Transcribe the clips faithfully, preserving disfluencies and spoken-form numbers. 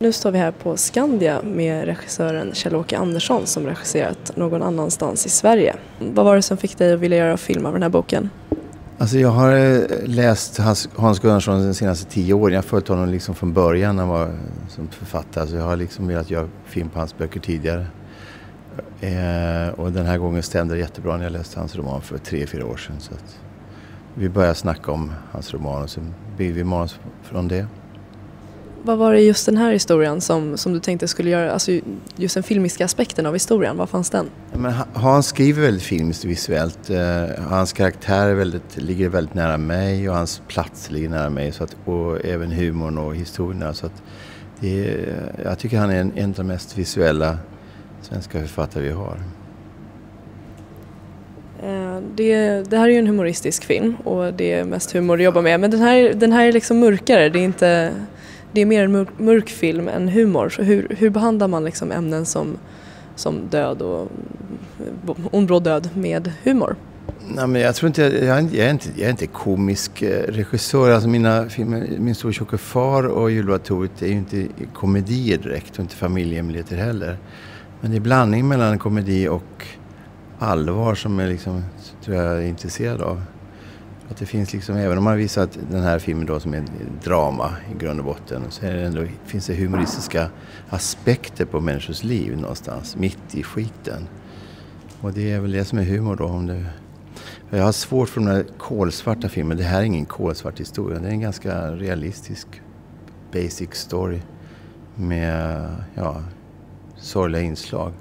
Nu står vi här på Skandia med regissören Kjell-Åke Andersson som regisserat Någon annanstans i Sverige. Vad var det som fick dig att vilja göra film av den här boken? Alltså jag har läst Hans Gunnarsson de senaste tio åren. Jag har följt honom liksom från början när han var som författare. Så jag har liksom velat göra film på hans böcker tidigare. Eh, och den här gången stämde det jättebra när jag läste hans roman för tre, fyra år sedan. Så att vi började snacka om hans roman och så blev vi manus från det. Vad var det just den här historien som, som du tänkte skulle göra, alltså just den filmiska aspekten av historien, vad fanns den? Men Hans skriver väldigt filmiskt och visuellt. Hans karaktär är väldigt, ligger väldigt nära mig och hans plats ligger nära mig. Så att, och även humorn och historierna. Så att det är, jag tycker han är en, en av de mest visuella svenska författare vi har. Det, det här är ju en humoristisk film och det är mest humor att jobba med. Men den här, den här är liksom mörkare, det är inte... Det är mer en mörk, mörk film än humor. Så hur, hur behandlar man liksom ämnen som, som död och ond bråd död med humor? Nej, men jag tror inte jag, jag, är inte jag är inte komisk regissör. Alltså mina filmer, Min stora tjocka far och Julelatoriet är ju inte komedier direkt och inte familjehemligheter heller. Men det är blandning mellan komedi och allvar som jag liksom, tror jag är intresserad av. Att det finns liksom, även om man visar att den här filmen då som är drama i grund och botten, så är det ändå, finns det humoristiska aspekter på människors liv någonstans, mitt i skiten. Och det är väl det som är humor då. Om det, jag har svårt för de här kolsvarta filmer. Det här är ingen kolsvart historia. Det är en ganska realistisk basic story med ja, sorgliga inslag.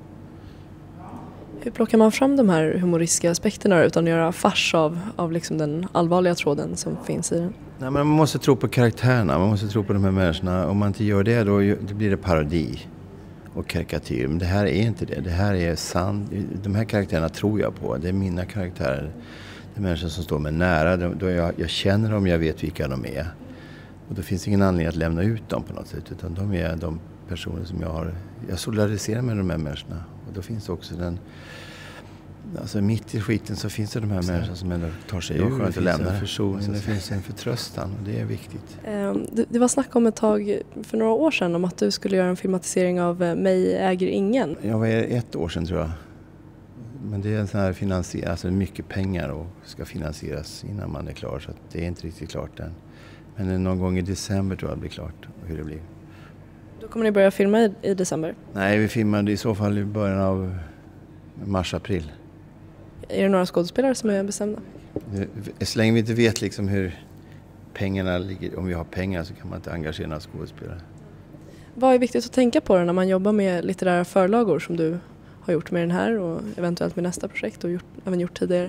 Hur plockar man fram de här humoristiska aspekterna utan att göra fars av, av liksom den allvarliga tråden som finns i den? Nej, men man måste tro på karaktärerna, man måste tro på de här människorna. Om man inte gör det, då det blir det parodi och karikatyr. Men det här är inte det. Det här är sant. De här karaktärerna tror jag på. Det är mina karaktärer. Det är människor som står mig nära. Då jag, jag känner dem, jag vet vilka de är. Och då finns det ingen anledning att lämna ut dem på något sätt. Utan de är de personer som jag har... Jag solidariserar med de här människorna. Och då finns det också den... Alltså mitt i skiten så finns det de här människorna som ändå tar sig ur. Det finns en försoning, det finns en förtröstan och det är viktigt. Det, det var snack om ett tag för några år sedan om att du skulle göra en filmatisering av Mig äger ingen. Jag var ett år sedan tror jag. Men det är en sån här finansiering, alltså mycket pengar och ska finansieras innan man är klar, så att det är inte riktigt klart än. Men någon gång i december tror jag det blir klart hur det blir. Då kommer ni börja filma i, i december? Nej, vi filmade i så fall i början av mars-april. Är det några skådespelare som är bestämda? Så länge vi inte vet liksom hur pengarna ligger, om vi har pengar så kan man inte engagera några skådespelare. Vad är viktigt att tänka på när man jobbar med litterära förlagor som du har gjort med den här och eventuellt med nästa projekt och gjort, även gjort tidigare?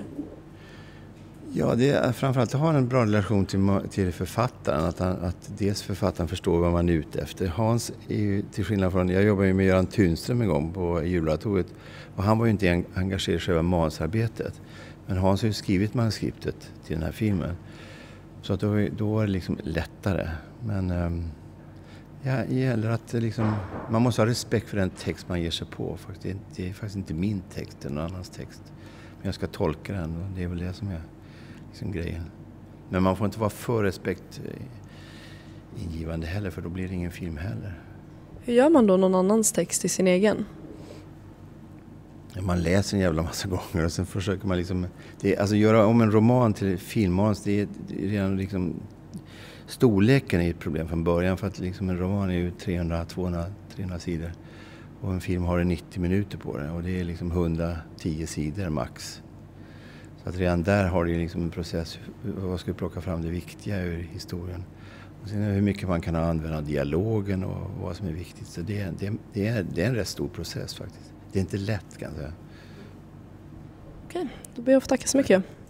Ja, det är framförallt att ha en bra relation till, till författaren. Att, han, att dels författaren förstår vad man är ute efter. Hans är ju, till skillnad från, jag jobbade ju med Göran Tunström en gång på Julelatoriet. Och han var ju inte engagerad i själva manusarbetet. Men Hans har ju skrivit manuskriptet till den här filmen. Så att då, då är det liksom lättare. Men um, ja, det gäller att liksom, man måste ha respekt för den text man ger sig på. Det är, det är faktiskt inte min text, det är någon annans text. Men jag ska tolka den och det är väl det som är liksom grejen. Men man får inte vara för respektingivande heller, för då blir det ingen film heller. Hur gör man då någon annans text i sin egen? Man läser en jävla massa gånger och sen försöker man liksom... Det är, alltså göra om en roman till filmmanus, det är, det är redan liksom... Storleken är ett problem från början, för att liksom en roman är ju trehundra, tvåhundra, trehundra sidor. Och en film har nittio minuter på det och det är liksom hundratio sidor max. Så att redan där har det liksom en process. Vad ska vi plocka fram det viktiga ur historien? Och sen hur mycket man kan använda dialogen och vad som är viktigt. Så det, det, det, är, det är en rätt stor process faktiskt. Det är inte lätt kan jag säga. Okej, då ber jag att få tacka så mycket.